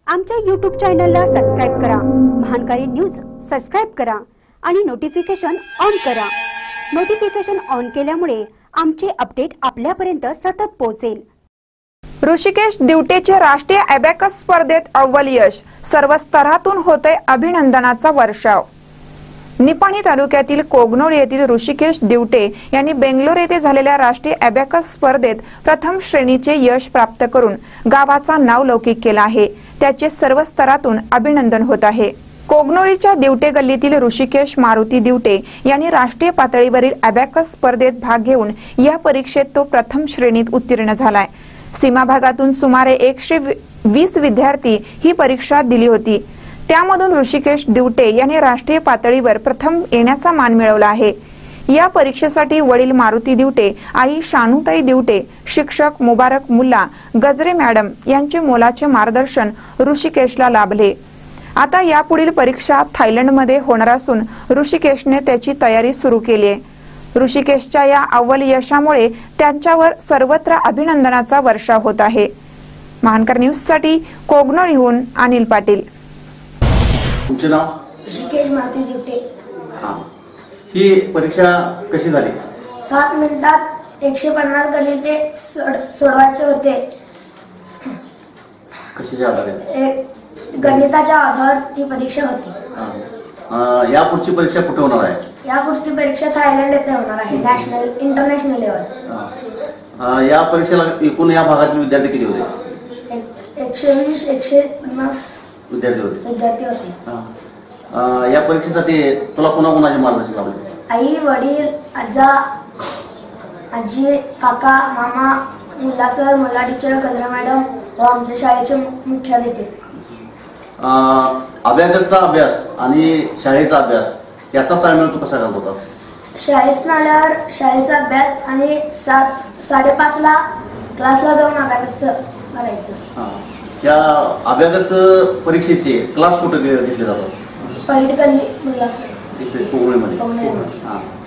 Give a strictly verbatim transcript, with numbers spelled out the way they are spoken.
आमच्या यूट्यूब चॅनलला सबस्क्राइब करा, महानकारी न्यूज सबस्क्राइब करा आणि नोटिफिकेशन ऑन करा। नोटिफिकेशन ऑन केल्यामुळे आमचे अपडेट आपल्यापर्यंत सतत पोहोचेल। ऋषिकेश दिवटेचे राष्ट्रीय अबॅकस स्पर्धेत अव्वल यश, सर्व स्तरातून होते अभिनंदनाचा वर्षाव। निपाणी तालुक्यातील कोगनोळ येथील ऋषिकेश दिवटे यांनी बेंगलोर येथे झालेल्या राष्ट्रीय अबॅकस स्पर्धेत प्रथम श्रेणीचे यश प्राप्त करून गावाचा नावलौकिक केला आहे। त्याचे सर्व स्तरातून अभिनंदन होत आहे। कोगनोळीच्या दिवटे गल्लीतील ऋषिकेश मारुती दिवटे यांनी राष्ट्रीय पातळीवरील अबॅकस स्पर्धेत भाग घेऊन या परीक्षेत तो प्रथम श्रेणीत उत्तीर्ण झालाय। सीमा भागातून सुमारे एकशे वीस विद्यार्थी ही परीक्षा दिली होती। त्यामधून ऋषिकेश दिवटे यांनी राष्ट्रीय पातळीवर प्रथम येण्याचा मान मिळवला आहे। या परीक्षेसाठी वडील मारुती दिवटे, आई शानुताई दिवटे, शिक्षक मुबारक मुल्ला, गजरे मॅडम यांचे मोलाचे मार्गदर्शन ऋषिकेशला लाभले। आता यापुढील परीक्षा थायलंडमध्ये होणार असून ऋषिकेशने त्याची तयारी सुरू केली आहे। ऋषिकेशच्या या अव्वल यशामुळे त्यांच्यावर सर्वत्र अभिनंदनाचा वर्षाव होत आहे। महानकर न्यूज साठी कोगनोळीहून अनिल पाटील। तुमचे नाव? ऋषिकेश मारुती दिवटे। हां, ही परीक्षा कशी झाली? सात मिनिटात एकशे पन्नास गणिते सोडवायचे होते। कशाच्या आधारे? गणिताच्या आधार ती परीक्षा होती। हां, या पुढची परीक्षा कुठे होणार आहे? या पुढची परीक्षा थायलंड येथे होणार आहे, नॅशनल इंटरनॅशनल लेवल। हां, या परीक्षेला एकूण या भागातील विद्यार्थी किती होते? एकशे वीस एकशे पन्नास विद्यार्थी होते विद्यार्थी होते। हां, या परीक्षेसाठी तुला कोणा कोणाचे मार्गदर्शन लाभले? आई, वडील, आजा, आजी, काका, मामा, Mulla sir, Mulla teacher, Gajra madam व आमच्या शाळेचे मुख्याध्यापक। अभ्यासाचा अभ्यास आणि शाळेचा अभ्यास याचा ताळमेळ तू कसा घालत होतास? शाळेत आल्यावर शाळेचा अभ्यास आणि सात साडेपाच ला क्लासला जाऊन अभ्यास करायचं। त्या अभ्यास परीक्षेचे क्लास कुठे घेतले जातात? पॉलिटिकली मुल्ला सर इथे कोगनोळीमध्ये। कोगनोळीमध्ये। हां,